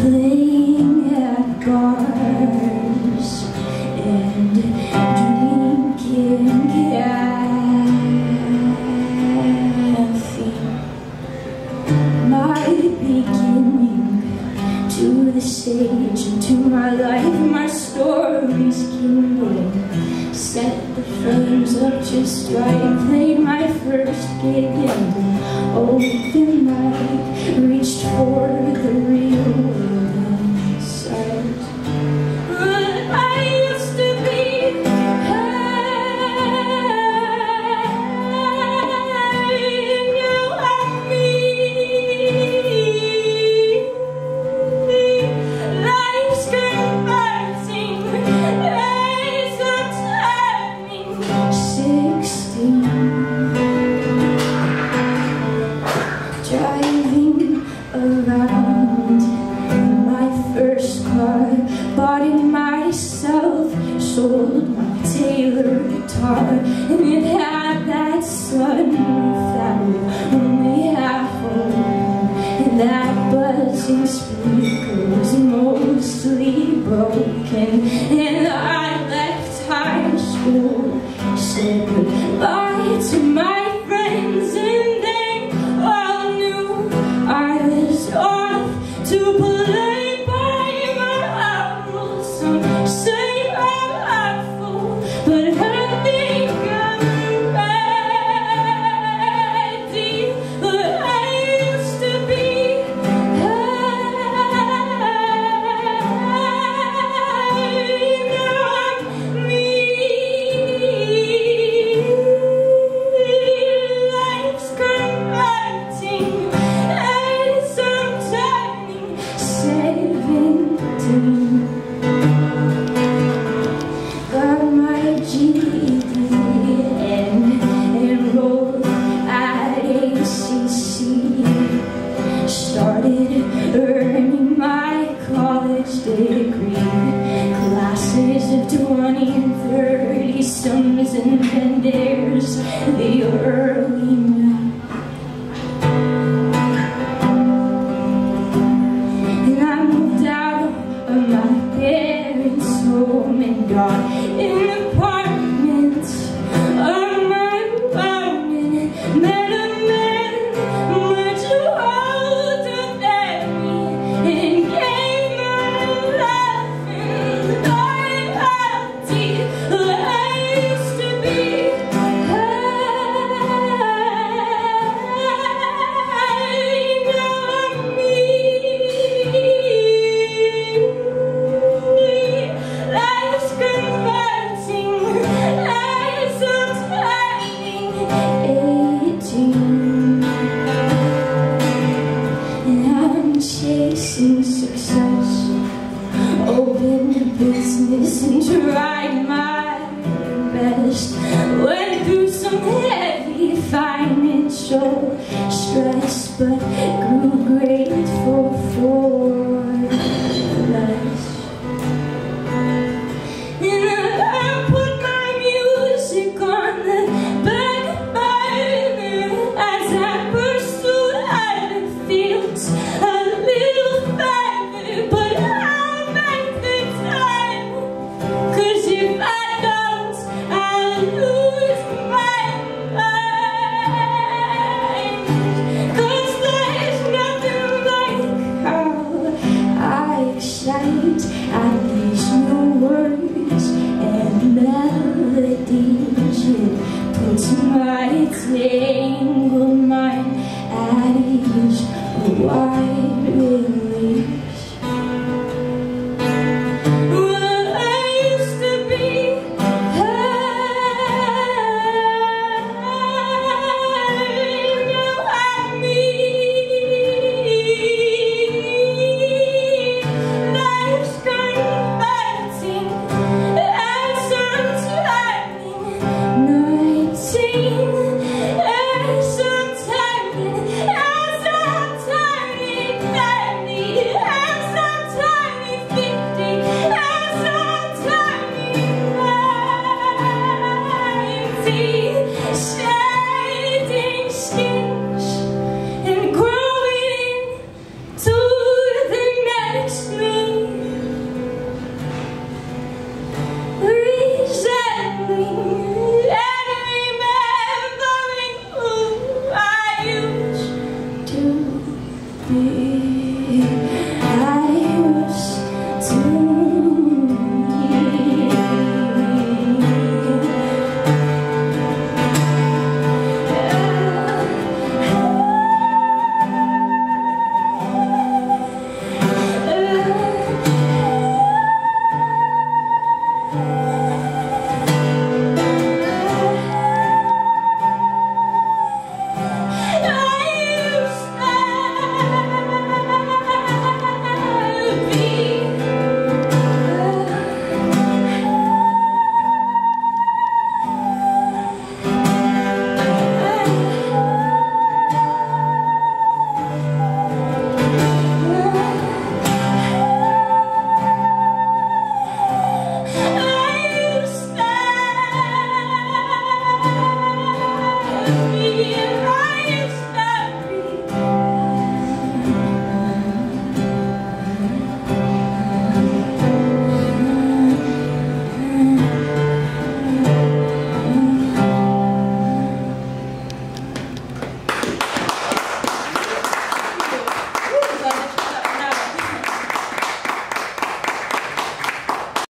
playing at bars and drinking caffeine. My beginning to the stage and to my life, my stories kindling. Set the flames up just right, played my first gig and open mic, reached for the real world inside. But I used to be hanging on me. Life's converting, days are turning 16. Driving around my first car, bought it myself, sold my Taylor guitar, and it had that sunroof that would only half open, and that buzzing speaker was mostly broken. And I left high school, said goodbye to my friends, and they all knew I was off to play by my rules. Some say I'm awful, but I think I'm ready. But I used to be hanging on me. Life's converting, as I'm turning 17. Got my GED and enrolled at ACC. Started earning my college degree. Classes of 20 and 30, summers and then there's the early night. And I moved out of my parents' home and got an apartment of my own, and met a man much older than me, and gave my life and loyalty. I used to be hanging on me. Life's converting, as I'm turning 18. And I'm chasing success, open a business and tried my best. Went through some heavy financial stress, but grew grateful for less. And I put my music on the back burner as I pursued other fields of